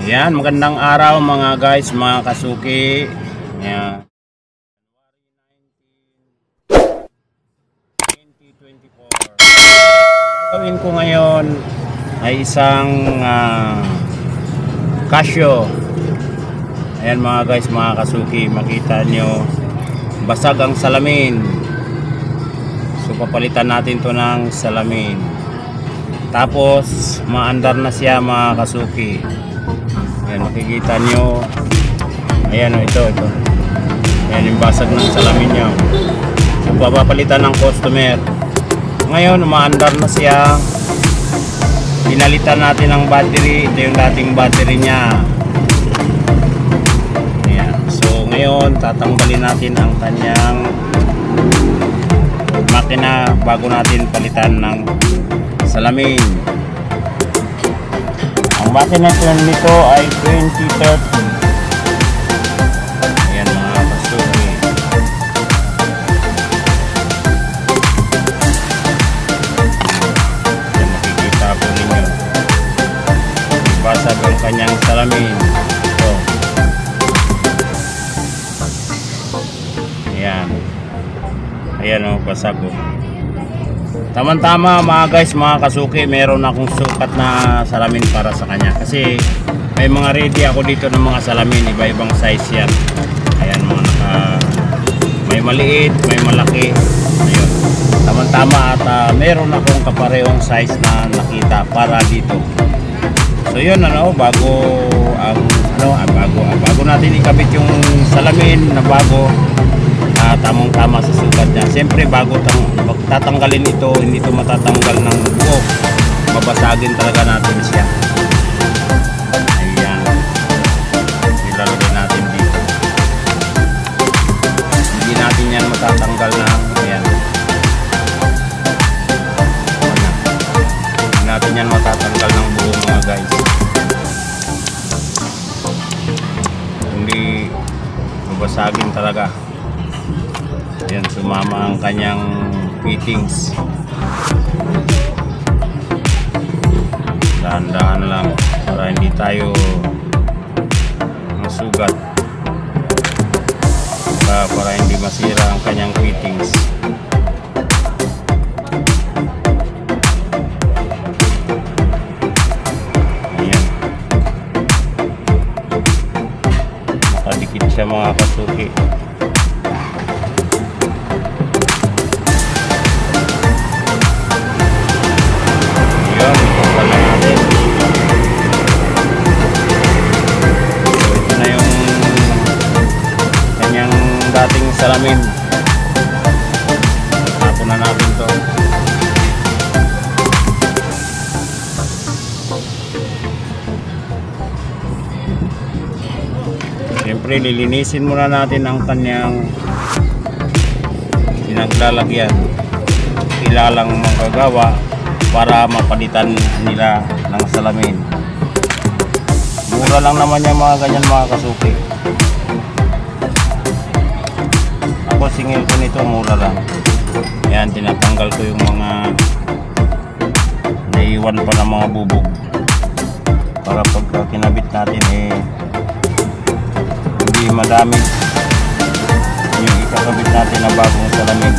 Ayan, magandang araw mga guys, mga kasuki. Ayan. 2024. Gagawin ko ngayon ay isang Casio. Ayan mga guys, mga kasuki, makita nyo basag ang salamin. So papalitan natin to ng salamin. Tapos maandar na siya mga kasuki. Ayan, makikita nyo. Ayan, ito. Ayan yung basag ng salamin nyo. So papalitan ng customer. Ngayon umaandar na siya. Pinalitan natin ang battery. Ito yung dating battery niya. Ayan. So ngayon tatanggalin natin ang kanyang makina bago natin palitan ng salamin. Ang makina nito ay 2030. Ayan mga kasuki. Ayan, makikita po ninyo. Basag ang kanyang salamin. Ito. Ayan. Ayan o, basag o. Tama-tama mga guys, mga kasuki, meron akong sukat na salamin para sa kanya. Kasi may mga ready ako dito ng mga salamin, iba-ibang size yan. Ayan, mga may maliit, may malaki. Ayun. Tama-tama at meron akong kaparehong size na nakita para dito. So yun, bago natin ikabit yung salamin na bago, tamang-tama sa sukat niya. Siyempre bago tatanggalin ito, hindi ito matatanggal ng buo. Babasagin talaga natin siya. Ayan. Ilalagay natin dito. Hindi natin yan matatanggal na. Ayan. Hindi natin yan matatanggal ng buo mga guys. Hindi babasagin talaga. Ayan, sumama ang kanyang fittings. Dahan-dahan lang para hindi tayo masugat, para hindi masira ang kanyang fittings. Ayan, nakadikit siya mga kasuki. Dating salamin, tapon na natin to. Siyempre lilinisin muna natin ang kanyang pinaglalagyan, ilalang manggagawa para mapalitan nila ng salamin. Mura lang naman yung mga ganyan mga kasuki. Ako singil ko nito, mura lang. Ayan, tinatanggal ko yung mga naiwan pa ng mga bubog para pagka kinabit natin hindi madami yung ikakabit natin na bagong salamin.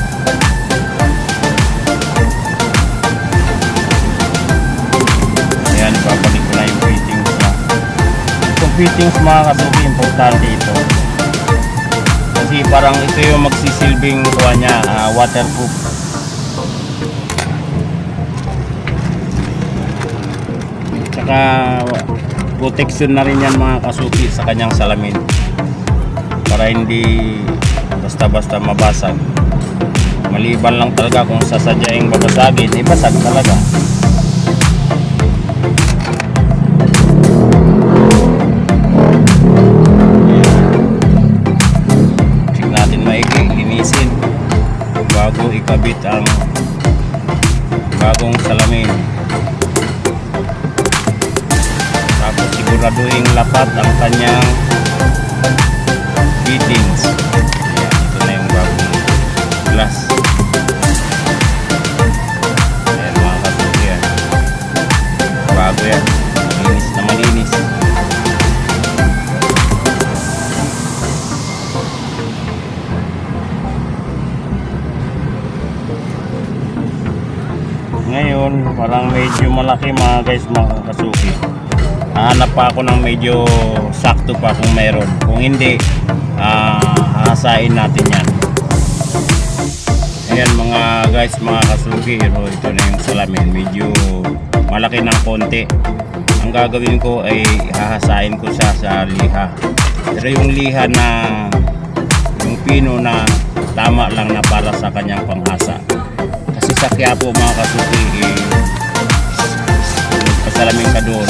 Ayan, ibabalik ko na yung fittings na. Itong fittings mga kasuki, importante ito. Kasi parang ito yung magsisilbing kuha niya, waterproof. Tsaka protection na rin yan mga kasuki sa kanyang salamin para hindi basta-basta mabasag. Maliban lang talaga kung sasadyaing babasagin, basag talaga. Linisin bago ikabit ang bagong salamin. Tapos siguraduhin lapat ang kanyang fittings. Ayan, ito na yung bagong glass. Ayan mga kasuki, bago yan, malinis na malinis. Parang medyo malaki mga guys, mga kasuki. Hanap pa ako ng medyo sakto pa kung meron. Kung hindi, hahasain natin yan. Ayan mga guys, mga kasuki, ito na yung salamin. Medyo malaki ng konti. Ang gagawin ko ay hahasain ko siya sa liha. Pero yung liha na yung pino na tama lang na para sa kanyang panghasa. Kasi sa Quiapo mga kasuki, pasalamin ka doon,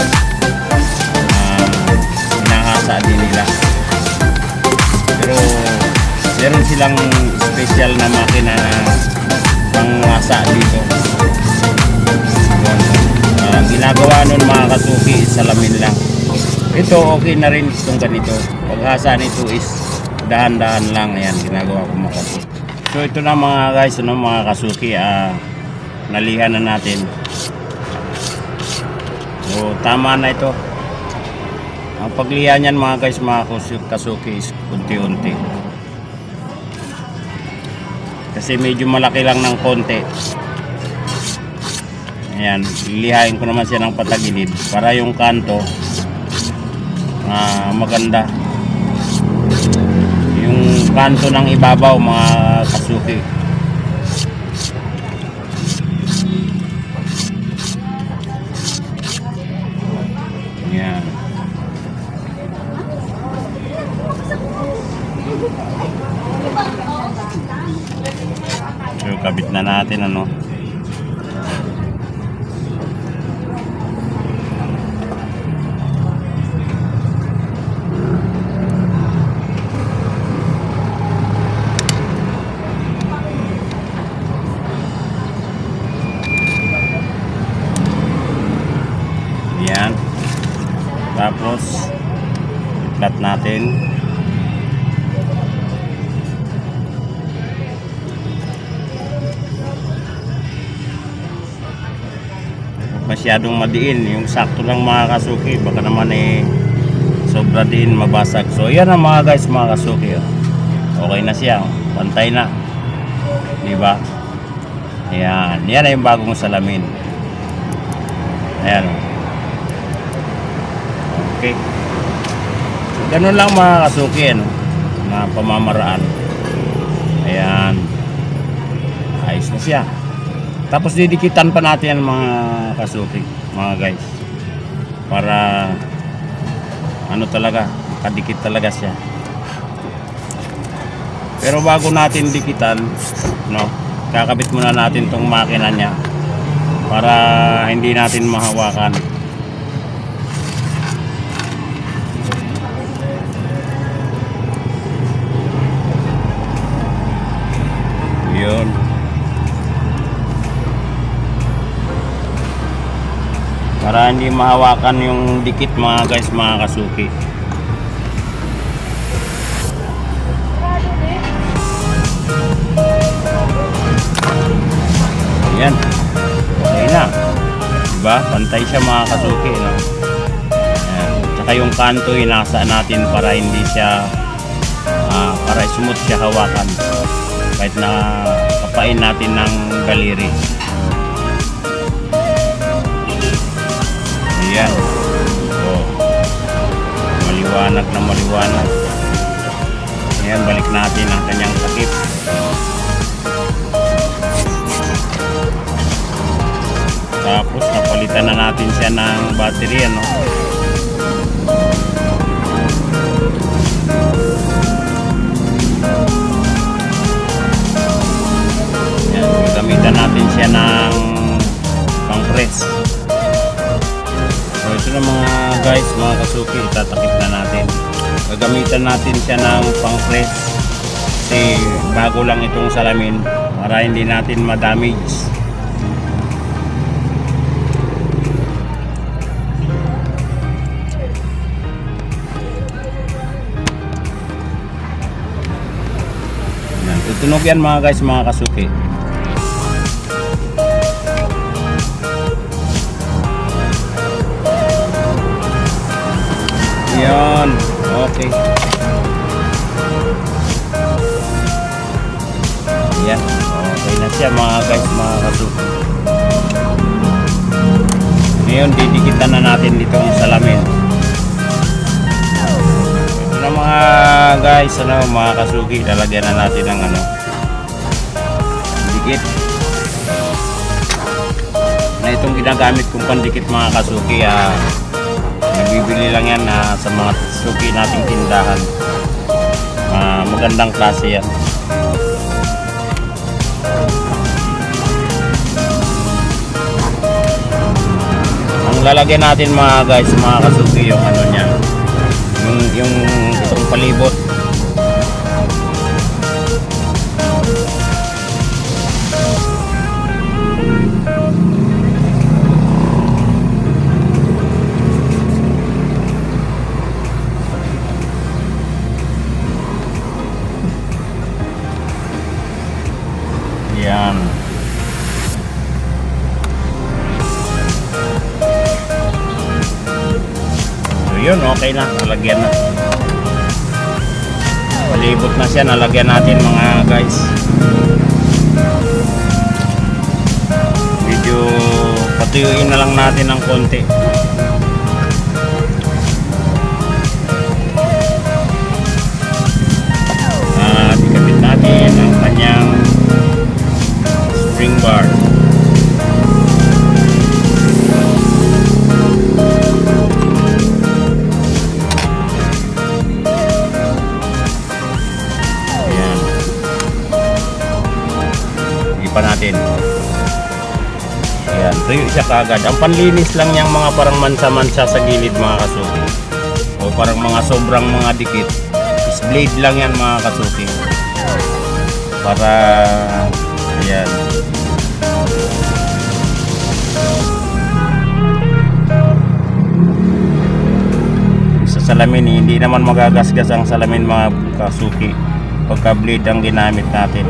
hinahasa din nila. Pero meron silang special na makina na panghasa dito. Ginagawa nun mga kasuki, salamin lang. Ito okay na rin itong ganito. Paghasa nito is dahan-dahan lang. Ayan, ginagawa ko mga kasuki. So ito na mga guys, mga kasuki, nalihan na natin. So tama na ito. Ang paglihan niyan mga guys, mga kasuki, is unti-unti. Kasi medyo malaki lang ng konti. Ayan, lilihain ko naman siya ng patagilid para yung kanto maganda. Yung kanto ng ibabaw mga kasuki. Ayan. So kabit na natin ano. Yan. Tapos flat natin. Masyadong madiin, yung sakto lang mga kasuki, baka naman sobra din mabasag. So yan ang mga guys, mga kasuki. Okay na siya, pantay na, di ba? Yan, yan ay yung bagong salamin. Ayan. Okay. So, ganun lang mga kasuki, na pamamaraan. Ayan. Ayos na siya. Tapos didikitan pa natin ang mga kasuki, mga guys. Para ano talaga, kadikit talaga siya. Pero bago natin dikitan, kakabit muna natin tong makina niya para hindi natin mahawakan. Yun. Para hindi mahawakan yung dikit mga guys, mga kasuki. Ayan. Okay na. Diba? Pantay siya mga kasuki. Ayan. Tsaka yung kanto inasa natin para hindi siya para smooth siya hawakan. Kahit na kapain natin ng daliri. Ayan. So, maliwanag na maliwanag. Ayan, balik natin ang kanyang takip. Tapos napalitan na natin siya ng battery, Ayan, gamitan natin siya ng pang-press. So ito na mga guys, mga kasuki, itatakip na natin. Gagamitan natin siya ng pang-press kasi bago lang itong salamin para hindi natin ma-damage. Tutunog yan mga guys, mga kasuki. Yan, okay. Yan, okay na siya mga guys, mga kasuki. Ngayon, didikitan na natin dito ang salamin. Ito na mga guys, mga kasuki, lalagyan na natin ng dikit. Na itong ginagamit kong pandikit mga kasuki, nabibili lang yan sa mga suki nating tindahan. Magandang klase yan. Ang lalagyan natin mga guys, mga kasuki, yung niya, yung itong palibot. Yan. So yun, okay na, nalagyan na. Palibot na siya, nalagyan natin mga guys. Medyo patuyuin na lang natin ng konti. Ikabit natin ang kanyang spring bar. Ayan. Ipan natin. Ayan, tuyo siya kaagad. Ang panlinis lang niyang mga parang mansa-mansa sa gilid mga kasuki, o parang mga sobrang mga dikit, is blade lang yan mga kasuki, para ayan. Sa salamin, hindi naman magagasgas ang salamin mga kasuki pagka blade ang ginamit natin.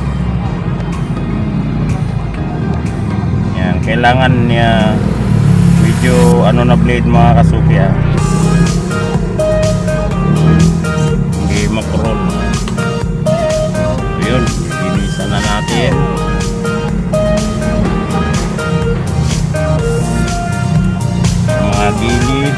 Yan, kailangan niya medyo na blade mga kasuki, hindi makurol. So yun, linisan na natin. Mga gilid.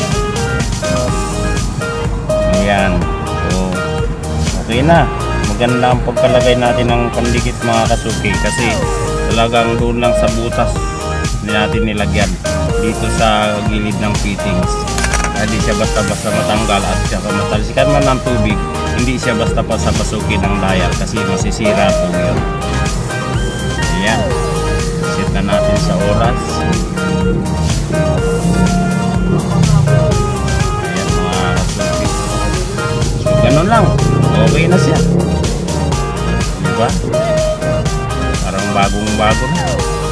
Ayan. So, okay na. Maganda ang pagkalagay natin ng pandikit mga kasuki, kasi talagang doon lang sa butas hindi natin nilagyan, dito sa gilid ng fittings. Hindi siya basta-basta matanggal, at saka matalsikan man ng tubig, hindi siya basta pa sa pasukin ng dial, kasi masisira po yun. Ayan. Set na natin sa oras. Ayan mga kasuki. So ganun lang, okay na siya, diba? Parang bagong-bago na.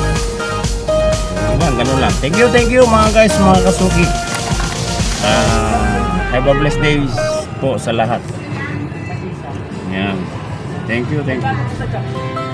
Diba? Ganun lang. Thank you mga guys, mga kasuki. Have a blessed day po sa lahat. Ayan. Thank you.